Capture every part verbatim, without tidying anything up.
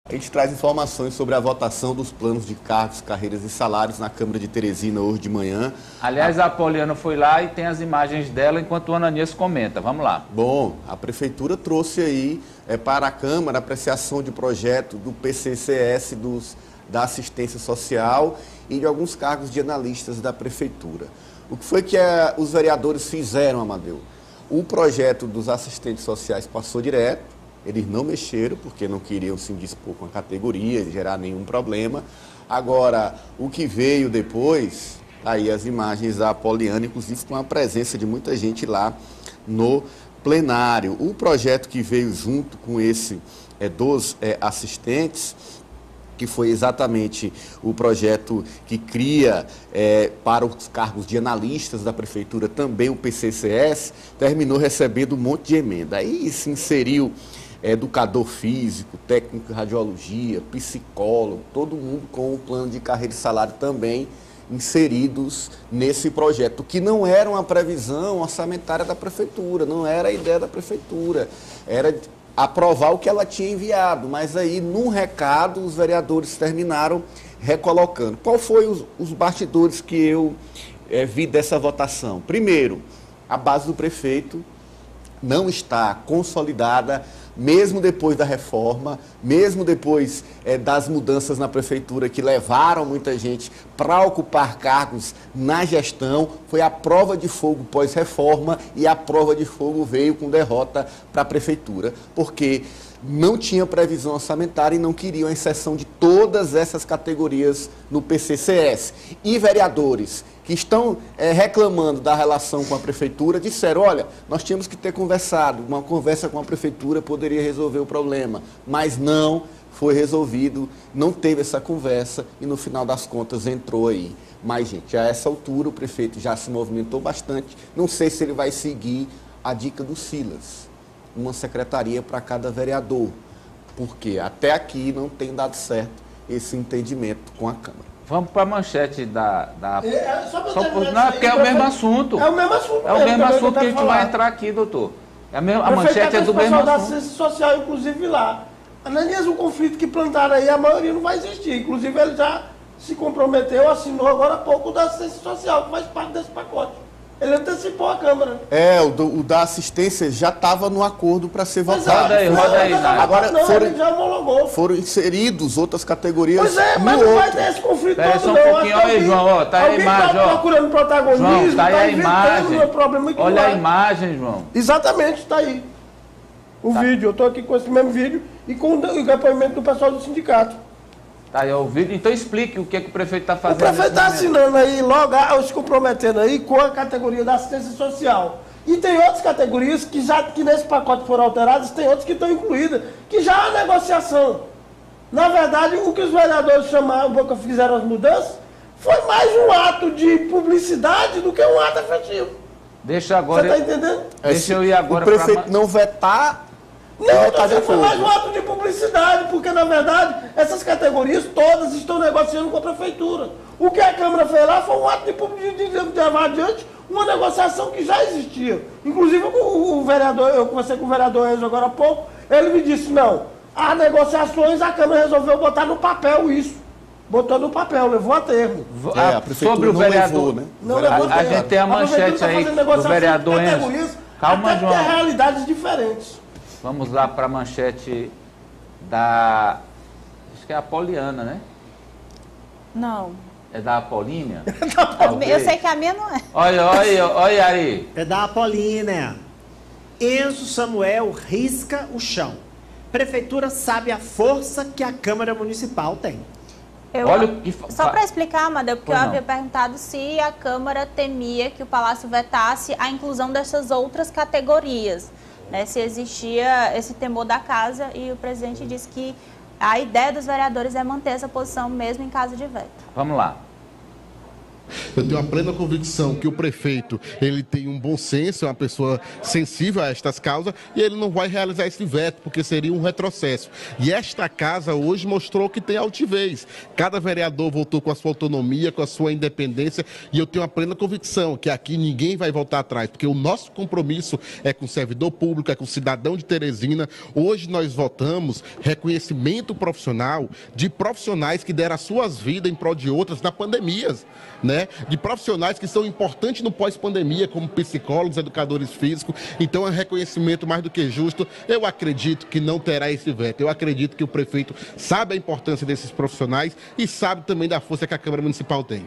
A gente traz informações sobre a votação dos planos de cargos, carreiras e salários na Câmara de Teresina hoje de manhã. Aliás, a Apoliana foi lá e tem as imagens dela enquanto o Ananias comenta. Vamos lá. Bom, a Prefeitura trouxe aí é, para a Câmara a apreciação de projeto do P C C S, dos, da assistência social e de alguns cargos de analistas da Prefeitura. O que foi que é, os vereadores fizeram, Amadeu? O projeto dos assistentes sociais passou direto. Eles não mexeram porque não queriam se indispor com a categoria, gerar nenhum problema. Agora, o que veio depois, tá aí as imagens da Apoliana, inclusive com a presença de muita gente lá no plenário. O projeto que veio junto com esse é, dos é, assistentes, que foi exatamente o projeto que cria é, para os cargos de analistas da Prefeitura também o P C C S, terminou recebendo um monte de emenda. Aí se inseriu educador físico, técnico de radiologia, psicólogo, todo mundo com o plano de carreira e salário também inseridos nesse projeto, que não era uma previsão orçamentária da Prefeitura, não era a ideia da Prefeitura, era aprovar o que ela tinha enviado, mas aí, num recado, os vereadores terminaram recolocando. Qual foi os, os bastidores que eu é, vi dessa votação? Primeiro, a base do prefeito não está consolidada, mesmo depois da reforma, mesmo depois é, das mudanças na Prefeitura que levaram muita gente para ocupar cargos na gestão, foi a prova de fogo pós-reforma e a prova de fogo veio com derrota para a Prefeitura, porque não tinha previsão orçamentária e não queriam a inserção de todas essas categorias no P C C S. E vereadores que estão é, reclamando da relação com a Prefeitura disseram, olha, nós tínhamos que ter conversado, uma conversa com a Prefeitura poderia resolver o problema, mas não foi resolvido, não teve essa conversa e no final das contas entrou aí. Mas, gente, a essa altura o prefeito já se movimentou bastante, não sei se ele vai seguir a dica do Silas, uma secretaria para cada vereador, porque até aqui não tem dado certo esse entendimento com a Câmara. Vamos para a manchete da... da... É, só só por... Não, é porque é o mesmo assunto. É o mesmo assunto. É o mesmo assunto que a gente vai entrar aqui, doutor. É a, mesma, a manchete é do mesmo assunto. da assistência social, inclusive, lá. Ananias, o conflito que plantaram aí, a maioria não vai existir. Inclusive, ele já se comprometeu, assinou agora há pouco da assistência social, que faz parte desse pacote. Ele antecipou a Câmara. É, o, do, o da assistência já estava no acordo para ser votado. Roda aí, roda aí. Agora não, foram, ele já homologou. Foram inseridos outras categorias. Pois é, mas não vai ter esse conflito Pera todo, só um não. pouquinho, olha aí, João, ó, tá aí a imagem, tá ó. procurando protagonismo, João, tá aí tá a imagem. Meu problema que olha não a imagem, João. Exatamente, está aí. O tá. vídeo, eu estou aqui com esse mesmo vídeo e com o depoimento do pessoal do sindicato. Tá aí o vídeo, então explique o que, que o prefeito está fazendo. O prefeito está assinando aí, logo, se comprometendo aí com a categoria da assistência social. E tem outras categorias que, já, que nesse pacote foram alteradas, tem outras que estão incluídas, que já há negociação. Na verdade, o que os vereadores chamaram, fizeram as mudanças, foi mais um ato de publicidade do que um ato efetivo. Deixa agora... Você está entendendo? Deixa eu ir agora para... O prefeito pra... não vetar... Não, tá foi mais um ato de publicidade, porque, na verdade, essas categorias todas estão negociando com a Prefeitura. O que a Câmara fez lá foi um ato de, de, de levar adiante uma negociação que já existia. Inclusive, o, o vereador, eu conversei com o vereador Enzo agora há pouco, ele me disse, não, as negociações a Câmara resolveu botar no papel isso. Botou no papel, levou a termo. É, a Prefeitura sobre o não vereador, levou, né? Não a, levou a gente tem a manchete a aí do vereador Enzo. Calma, até João. Tem realidades diferentes. Vamos lá para a manchete da... Acho que é a Apoliana, né? Não. É da Apolínea? Eu sei que a minha não é. Olha, olha, olha, Ari. É da Apolínea. Enzo Samuel risca o chão. Prefeitura sabe a força que a Câmara Municipal tem. Eu, olha o que... Só para explicar, Amadeu, porque pois eu não. havia perguntado se a Câmara temia que o Palácio vetasse a inclusão dessas outras categorias. Né, se existia esse temor da casa, e o presidente disse que a ideia dos vereadores é manter essa posição mesmo em caso de veto. Vamos lá. Eu tenho a plena convicção que o prefeito, ele tem um bom senso, é uma pessoa sensível a estas causas, e ele não vai realizar esse veto, porque seria um retrocesso. E esta casa hoje mostrou que tem altivez. Cada vereador votou com a sua autonomia, com a sua independência, e eu tenho a plena convicção que aqui ninguém vai voltar atrás, porque o nosso compromisso é com o servidor público, é com o cidadão de Teresina. Hoje nós votamos reconhecimento profissional de profissionais que deram as suas vidas em prol de outras na pandemia, né? De profissionais que são importantes no pós-pandemia, como psicólogos, educadores físicos. Então é um reconhecimento mais do que justo. Eu acredito que não terá esse veto. Eu acredito que o prefeito sabe a importância desses profissionais e sabe também da força que a Câmara Municipal tem.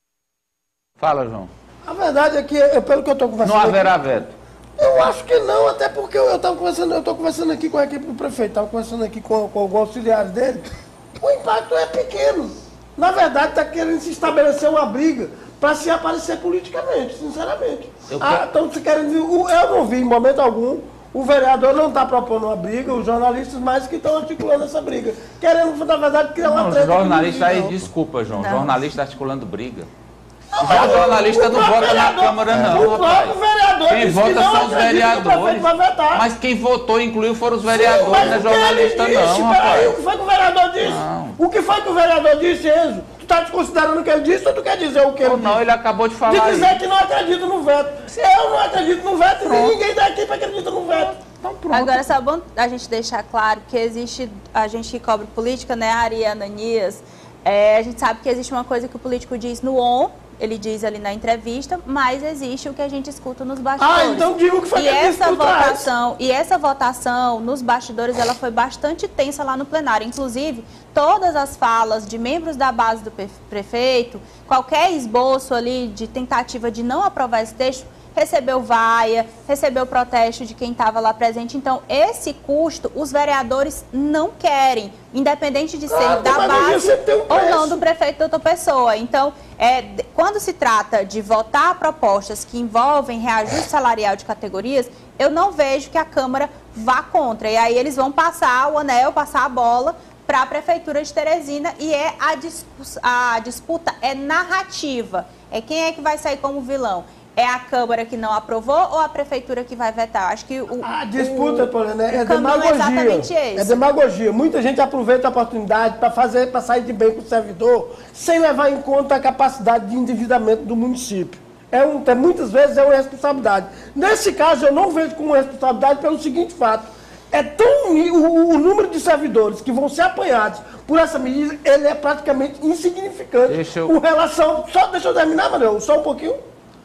Fala, João. A verdade é que, eu, pelo que eu estou conversando... Não haverá aqui, veto. Eu acho que não, até porque eu estou conversando, eu tô conversando aqui com a equipe do prefeito, estava conversando aqui com, com os auxiliares dele. O impacto é pequeno. Na verdade, está querendo se estabelecer uma briga para se aparecer politicamente, sinceramente. Eu ah, então, se querem dizer, eu não vi em momento algum, o vereador não está propondo uma briga, os jornalistas mais que estão articulando essa briga. Querendo, na verdade, criar uma treta. Os jornalistas aí, desculpa, João, não. Jornalista jornalista articulando briga. Não, já o jornalista não vota na Câmara, não, o rapaz. Vereador quem vota que são os vereadores. Mas quem votou, incluiu, foram os vereadores, não é jornalista, não, rapaz. Peraí, o que foi que o vereador disse? Não. O que foi que o vereador disse, Enzo? Tu está desconsiderando o que ele disse ou tu quer dizer o que ele ou disse? Não, ele acabou de falar De dizer aí. que não acredita no veto. Eu não acredito no veto e nem ninguém da equipe acredita no veto. Então, agora, só é bom a gente deixar claro que existe, a gente que cobre política, né, Ari e Ananias, é, a gente sabe que existe uma coisa que o político diz no on, ele diz ali na entrevista, mas existe o que a gente escuta nos bastidores. Ah, então digo que foi e essa votação E essa votação nos bastidores, ela foi bastante tensa lá no plenário. Inclusive, todas as falas de membros da base do prefeito, qualquer esboço ali de tentativa de não aprovar esse texto, recebeu vaia, recebeu protesto de quem estava lá presente. Então, esse custo, os vereadores não querem, independente de ser ah, da base um ou não do prefeito doutor Pessoa. Então, é, quando se trata de votar propostas que envolvem reajuste salarial de categorias, eu não vejo que a Câmara vá contra. E aí eles vão passar o anel, passar a bola para a Prefeitura de Teresina, e é a, disputa, a disputa é narrativa. É quem é que vai sair como vilão. É a Câmara que não aprovou ou a Prefeitura que vai vetar? Acho que o A disputa, o, por exemplo, é demagogia. É exatamente esse. É demagogia. Muita gente aproveita a oportunidade para fazer, para sair de bem com o servidor, sem levar em conta a capacidade de endividamento do município. É um, é, muitas vezes é uma responsabilidade. Nesse caso, eu não vejo como responsabilidade pelo seguinte fato. É tão, o, o número de servidores que vão ser apanhados por essa medida, ele é praticamente insignificante. Deixa eu... Com relação... Só, deixa eu terminar, Manuel, só um pouquinho.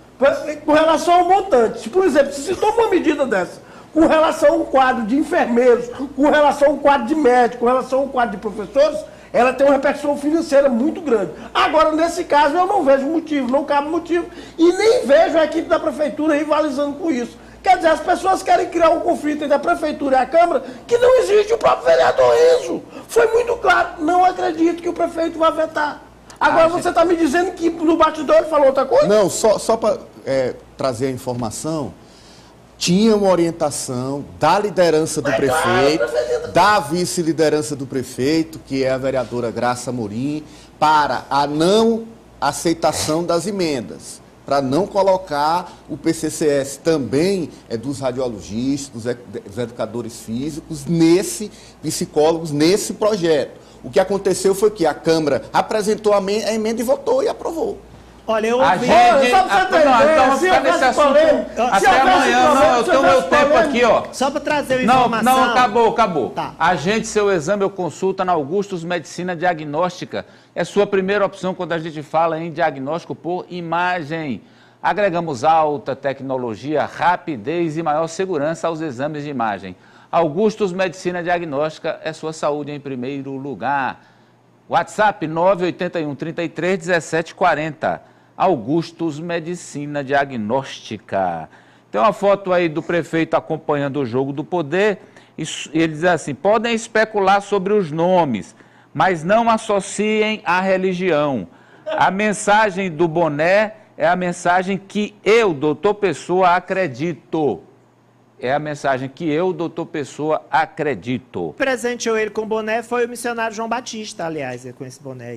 Com relação ao montante, por exemplo, se se toma uma medida dessa, com relação a um quadro de enfermeiros, com relação a um quadro de médicos, com relação a um quadro de professores, ela tem uma repercussão financeira muito grande. Agora, nesse caso, eu não vejo motivo, não cabe motivo, e nem vejo a equipe da Prefeitura rivalizando com isso. Quer dizer, as pessoas querem criar um conflito entre a Prefeitura e a Câmara que não existe. O próprio vereador Enzo foi muito claro, não acredito que o prefeito vai vetar. Agora, ah, você está me dizendo que no bastidor ele falou outra coisa? Não, só, só para é, trazer a informação, tinha uma orientação da liderança do Mas prefeito, claro, da vice-liderança do prefeito, que é a vereadora Graça Amorim, para a não aceitação das emendas, para não colocar o P C C S também é, dos radiologistas, dos, dos educadores físicos, nesse, psicólogos, nesse projeto. O que aconteceu foi que a Câmara apresentou a emenda e votou e aprovou. Olha, eu a ouvi... gente... A, não, então vamos ficar nesse assunto até amanhã. Não, eu tenho meu tempo aqui, ó. Só para trazer não, informação... Não, acabou, acabou. Tá. Agende seu exame ou consulta na Augustus Medicina Diagnóstica. É sua primeira opção quando a gente fala em diagnóstico por imagem. Agregamos alta tecnologia, rapidez e maior segurança aos exames de imagem. Augustus Medicina Diagnóstica é sua saúde em primeiro lugar. WhatsApp nove oito um, três três, um sete quatro zero. Augustus Medicina Diagnóstica. Tem uma foto aí do prefeito acompanhando o jogo do poder. E ele diz assim, podem especular sobre os nomes, mas não associem à religião. A mensagem do boné é a mensagem que eu, doutor Pessoa, acredito. É a mensagem que eu, doutor Pessoa, acredito. Presenteou ele com boné foi o missionário João Batista, aliás, com esse boné aí.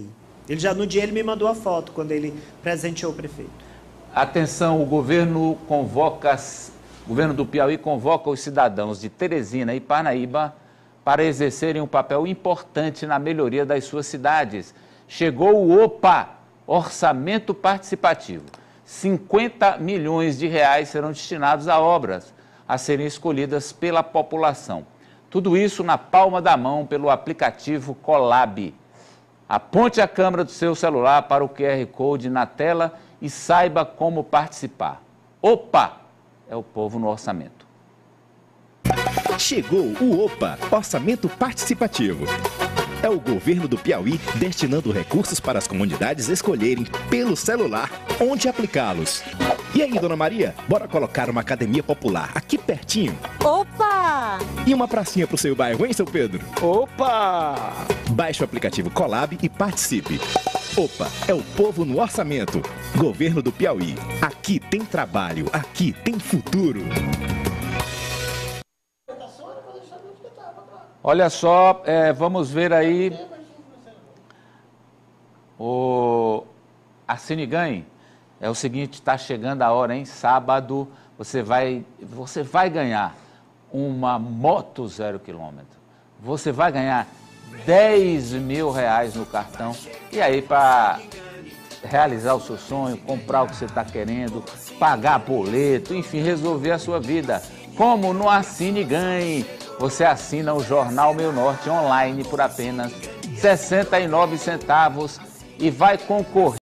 Ele já no dia ele me mandou a foto quando ele presenteou o prefeito. Atenção, o governo convoca, o governo do Piauí convoca os cidadãos de Teresina e Parnaíba para exercerem um papel importante na melhoria das suas cidades. Chegou o OPA, Orçamento Participativo. cinquenta milhões de reais serão destinados a obras a serem escolhidas pela população. Tudo isso na palma da mão pelo aplicativo Colab. Aponte a câmera do seu celular para o Q R Code na tela e saiba como participar. OPA é o povo no orçamento. Chegou o OPA, Orçamento Participativo. É o governo do Piauí destinando recursos para as comunidades escolherem pelo celular onde aplicá-los. E aí, Dona Maria, bora colocar uma academia popular aqui pertinho? Opa! E uma pracinha pro seu bairro, hein, seu Pedro? Opa! Baixe o aplicativo Colab e participe. OPA é o povo no orçamento. Governo do Piauí. Aqui tem trabalho, aqui tem futuro. Olha só, é, vamos ver aí o Assine Ganhe. É o seguinte, está chegando a hora, hein? Sábado você vai, você vai ganhar uma moto zero quilômetro. Você vai ganhar dez mil reais no cartão. E aí, para realizar o seu sonho, comprar o que você está querendo, pagar boleto, enfim, resolver a sua vida. Como no Assine Ganhe. Você assina o Jornal Meu Norte online por apenas sessenta e nove centavos e vai concorrer